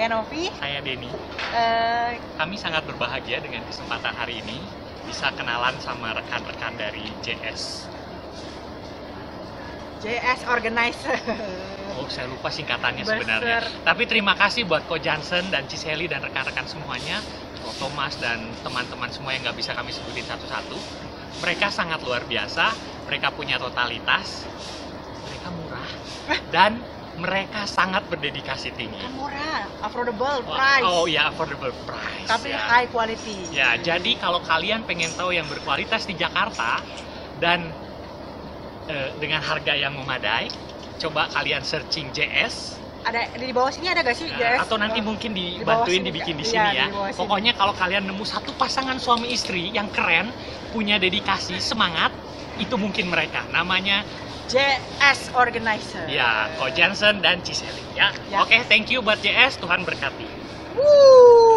Novi. Saya Denny. Eh, Kami sangat berbahagia dengan kesempatan hari ini bisa kenalan sama rekan-rekan dari JS. JS Organizer. Oh, saya lupa singkatannya Besar. sebenarnya. Tapi terima kasih buat Ko Johnson dan Ciseli dan rekan-rekan semuanya, Ko Thomas dan teman-teman semua yang nggak bisa kami sebutin satu-satu. Mereka sangat luar biasa, mereka punya totalitas, mereka murah, dan mereka sangat berdedikasi tinggi. Kan murah, affordable price. Oh ya, affordable price. Tapi ya. high quality. Ya, jadi kalau kalian pengen tahu yang berkualitas di Jakarta dan dengan harga yang memadai, coba kalian searching JS. Ada di bawah sini ada gak sih JS? Atau nanti mungkin Di bawah dibantuin sini, dibikin di iya, sini ya. di bawah sini. Pokoknya kalau kalian nemu satu pasangan suami istri yang keren, punya dedikasi, semangat, itu mungkin mereka. Namanya JS Organizer. ya Ko Johnson dan Ciseli ya. Ya. Oke, thank you buat JS, Tuhan berkati. Woo!